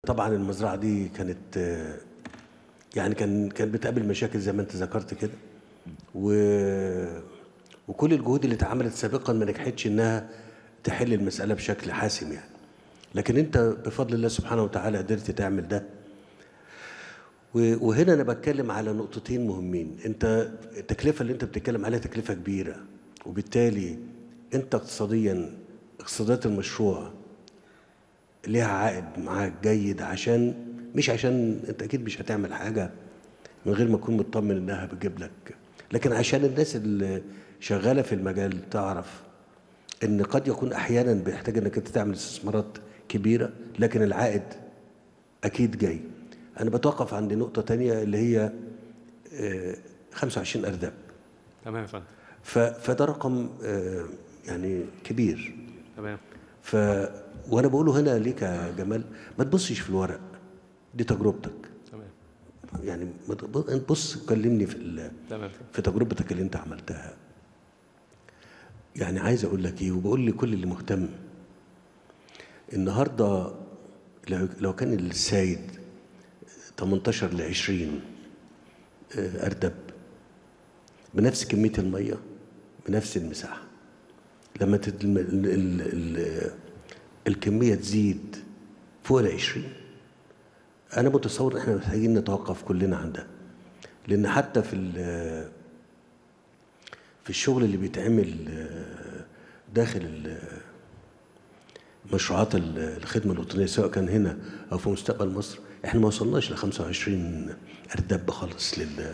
طبعا المزرعه دي كانت يعني كان بتقابل مشاكل زي ما انت ذكرت كده، وكل الجهود اللي اتعملت سابقا ما نجحتش انها تحل المساله بشكل حاسم يعني. لكن انت بفضل الله سبحانه وتعالى قدرت تعمل ده. وهنا انا بتكلم على نقطتين مهمين. انت التكلفه اللي انت بتتكلم عليها تكلفه كبيره، وبالتالي انت اقتصادات المشروع ليها عائد معاك جيد، مش عشان انت اكيد مش هتعمل حاجه من غير ما تكون مطمن انها بتجيب لك، لكن عشان الناس اللي شغاله في المجال تعرف ان قد يكون احيانا بيحتاج انك انت تعمل استثمارات كبيره لكن العائد اكيد جاي. انا بتوقف عند نقطه تانية اللي هي 25 ارداب. تمام يا فندم. فده رقم يعني كبير. تمام. وانا بقوله هنا ليك يا جمال، ما تبصش في الورق، دي تجربتك. تمام. يعني انت بص كلمني تمام. في تجربتك اللي انت عملتها. يعني عايز اقول لك ايه، وبقول لكل اللي مهتم النهارده، لو كان السايد 18 ل 20 اردب بنفس كميه الميه بنفس المساحه، لما الكميه تزيد فوق ال 20، انا متصور ان احنا محتاجين نتوقف كلنا عن ده. لان حتى في الشغل اللي بيتعمل داخل مشروعات الخدمه الوطنيه سواء كان هنا او في مستقبل مصر، احنا ما وصلناش ل 25 ارداب خالص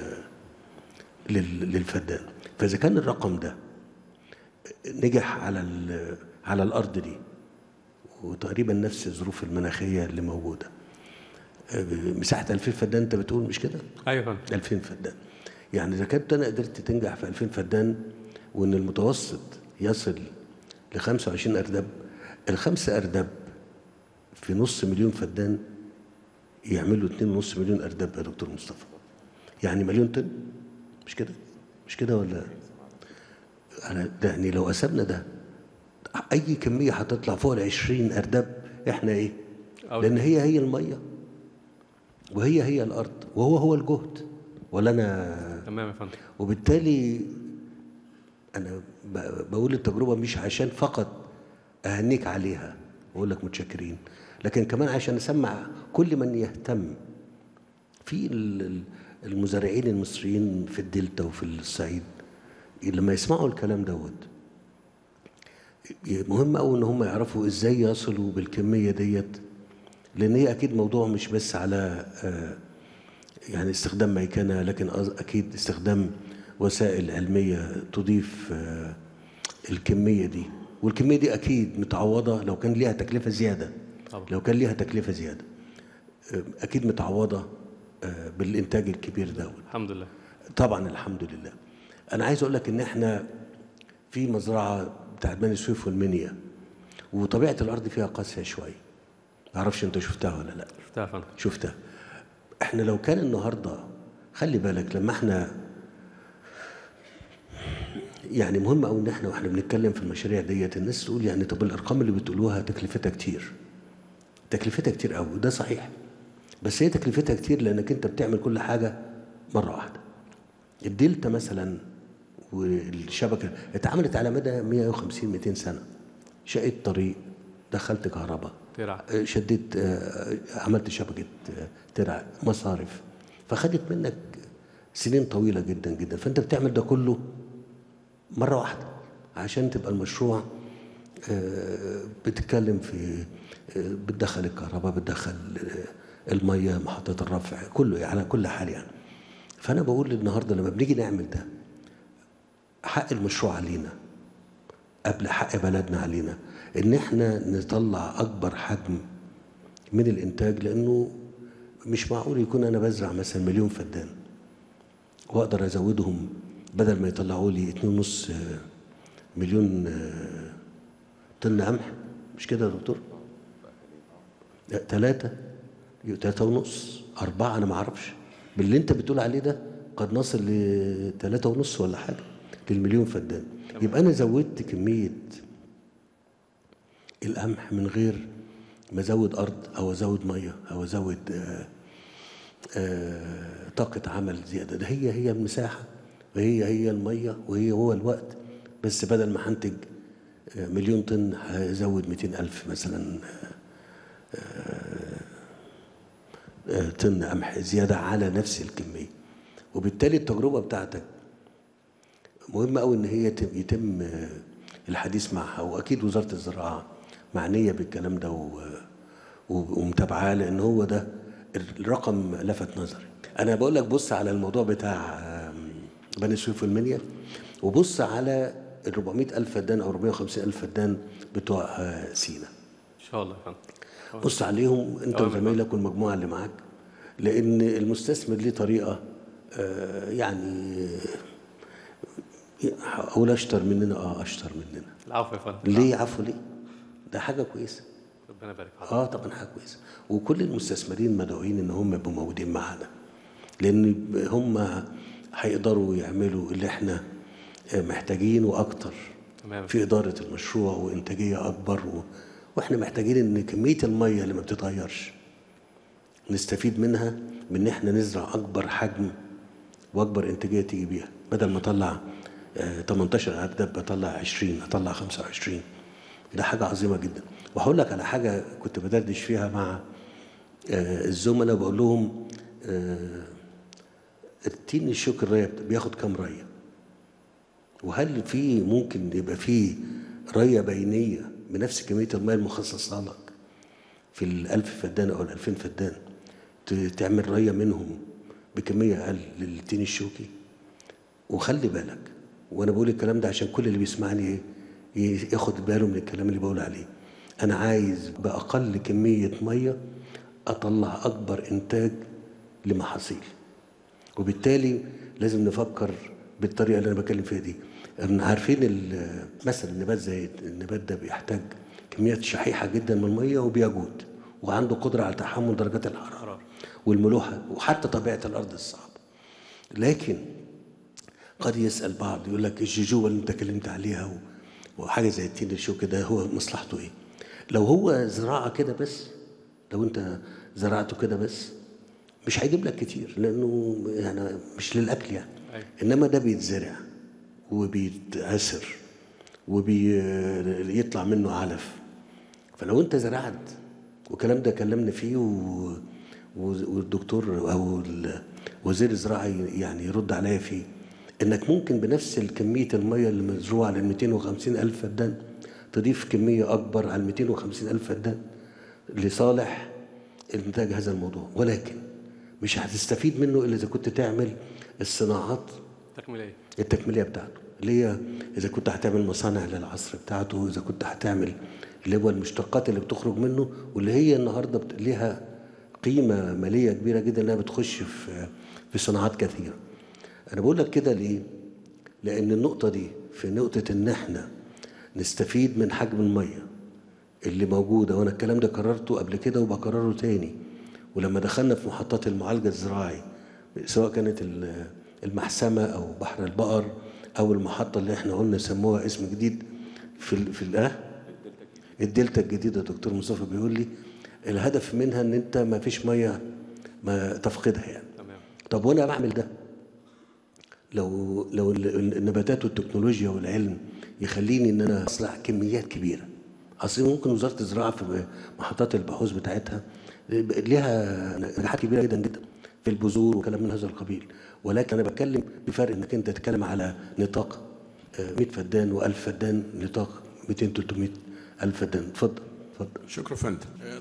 للفدان. فاذا كان الرقم ده نجح على الارض دي، وتقريبا نفس الظروف المناخيه اللي موجوده، مساحه 2000 فدان انت بتقول مش كده؟ ايوه 2000 فدان. يعني اذا كنت انا قدرت تنجح في 2000 فدان وان المتوسط يصل ل 25 ارداب، الخمسه ارداب في نص مليون فدان يعملوا 2.5 مليون ارداب يا دكتور مصطفى. يعني مليون طن، مش كده؟ مش كده ولا؟ ده يعني لو قسمنا ده اي كميه هتطلع فوق ال 20 ارداب احنا ايه؟ لان هي الميه وهي الارض وهو الجهد، ولا انا؟ تمام يا فندم. وبالتالي انا بقول التجربه مش عشان فقط اهنيك عليها واقول لك متشكرين، لكن كمان عشان اسمع كل من يهتم في المزارعين المصريين في الدلتا وفي الصعيد، لما يسمعوا الكلام دوت مهم قوي ان هم يعرفوا ازاي يصلوا بالكميه ديت. لان هي اكيد موضوع مش بس على يعني استخدام ميكنه، لكن اكيد استخدام وسائل علميه تضيف الكميه دي، والكميه دي اكيد متعوضه لو كان ليها تكلفه زياده. طبعا. لو كان ليها تكلفه زياده اكيد متعوضه بالانتاج الكبير دوت. الحمد لله. طبعا الحمد لله. انا عايز اقول لك ان احنا في مزرعه بتاعت بني سويف والمنيا، وطبيعه الارض فيها قاسيه شويه. ما اعرفش انت شفتها ولا لا؟ شفتها يا فندم. شفتها. احنا لو كان النهارده، خلي بالك لما احنا يعني مهم قوي ان احنا واحنا بنتكلم في المشاريع ديت الناس تقول يعني طب الارقام اللي بتقولوها تكلفتها كتير. تكلفتها كتير قوي، وده صحيح. بس هي تكلفتها كتير لانك انت بتعمل كل حاجه مره واحده. الدلتا مثلا والشبكه اتعملت على مدى 150 200 سنه. شقيت طريق، دخلت كهرباء، ترع، شديت، عملت شبكه ترع، مصارف، فخدت منك سنين طويله جدا جدا. فانت بتعمل ده كله مره واحده عشان تبقى المشروع بتتكلم في بتدخل الكهرباء، بتدخل الميه، محطات الرفع، كله على كل حال يعني. فانا بقول النهارده لما بنيجي نعمل ده، حق المشروع علينا قبل حق بلدنا علينا ان احنا نطلع اكبر حجم من الانتاج. لانه مش معقول يكون انا بزرع مثلا مليون فدان واقدر ازودهم بدل ما يطلعوا لي 2.5 مليون طن قمح. مش كده يا دكتور؟ 3.5 4 انا ما اعرفش. باللي انت بتقول عليه ده قد نصل ل 3.5 ولا حاجه للمليون فدان. يبقى انا زودت كميه القمح من ما ازود ارض او ازود ميه او ازود طاقه عمل زياده. ده هي المساحه، وهي الميه، هو الوقت. بس بدل ما هنتج 1,000,000 طن هزود 200,000 مثلا طن قمح زياده على نفس الكميه. وبالتالي التجربه بتاعتك مهمه قوي ان هي يتم الحديث معها، واكيد وزاره الزراعه معنيه بالكلام ده ومتابعاه، لان هو ده الرقم لفت نظري. انا بقول لك بص على الموضوع بتاع بني سويف والمنيا، وبص على ال 400,000 فدان او 450,000 فدان بتوع سينا. ان شاء الله يا فندم. بص عليهم انت وزمايلك والمجموعه اللي معاك، لان المستثمر ليه طريقه يعني اقول اشطر مننا. اشطر مننا. العفو يا فندم. ليه عفو؟ ليه؟ ده حاجه كويسه. ربنا يبارك فيك. طبعا حاجه كويسه، وكل المستثمرين مدعوين ان هم يبقوا موجودين معانا، لان هم هيقدروا يعملوا اللي احنا محتاجينه واكتر في اداره المشروع وانتاجيه اكبر. واحنا محتاجين ان كميه الميه اللي ما بتتغيرش نستفيد منها، من ان احنا نزرع اكبر حجم واكبر انتاجيه تيجي بيها. بدل ما اطلع 18 اردب بطلع 20، اطلع 25. ده حاجه عظيمه جدا. وهقول لك على حاجه كنت بدردش فيها مع الزملاء، بقول لهم التين الشوك الريه بياخد كام ريه؟ وهل في ممكن يبقى في ريه بينيه بنفس كميه الماء المخصصه لك في ال1000 فدان او ال2000 فدان تعمل ريه منهم بكميه اقل للتين الشوكي؟ وخلي بالك، وانا بقول الكلام ده عشان كل اللي بيسمعني ياخد باله من الكلام اللي بقول عليه. انا عايز باقل كميه ميه اطلع اكبر انتاج لمحاصيل، وبالتالي لازم نفكر بالطريقه اللي انا بتكلم فيها دي. عارفين مثلا النبات زي النبات ده بيحتاج كميات شحيحه جدا من الميه وبيجود، وعنده قدره على تحمل درجات الحراره والملوحه وحتى طبيعه الارض الصعبه. لكن قد يسال بعض يقول لك الجيجوه اللي انت اتكلمت عليها وحاجه زي التين الشوكي ده هو مصلحته ايه؟ لو هو زراعه كده بس، لو انت زرعته كده بس مش هيجيب لك كتير، لانه يعني مش للاكل يعني. انما ده بيتزرع وبيتعسر وبيطلع منه علف. فلو انت زرعت، والكلام ده كلمنا فيه والدكتور او وزير الزراعه يعني يرد عليا فيه، انك ممكن بنفس الكميه الميه اللي مزروعه على 250,000 فدان تضيف كميه اكبر على 250,000 فدان لصالح انتاج هذا الموضوع. ولكن مش هتستفيد منه الا اذا كنت تعمل الصناعات التكميليه بتاعته، اللي هي اذا كنت هتعمل مصانع للعصر بتاعته، اذا كنت هتعمل اللي هو المشتقات اللي بتخرج منه، واللي هي النهارده ليها قيمه ماليه كبيره جدا انها بتخش في صناعات كثيره. انا بقول لك كده ليه؟ لان النقطه دي في نقطه ان احنا نستفيد من حجم الميه اللي موجوده، وانا الكلام ده كررته قبل كده وبكرره تاني. ولما دخلنا في محطات المعالجه الزراعي، سواء كانت المحسمه او بحر البقر او المحطه اللي احنا قلنا سموها اسم جديد في الدلتا الجديده، دكتور مصطفى بيقول لي الهدف منها ان انت ما فيش ميه ما تفقدها يعني. طب وانا بعمل ده لو النباتات والتكنولوجيا والعلم يخليني ان انا اصنع كميات كبيره. اصل ممكن وزاره الزراعه في محطات البحوث بتاعتها ليها نجاحات كبيره جدا جدا في البذور وكلام من هذا القبيل، ولكن انا بتكلم بفرق انك انت تتكلم على نطاق 100 فدان و1000 فدان، نطاق 200 300 الف فدان. اتفضل. شكرا فندم.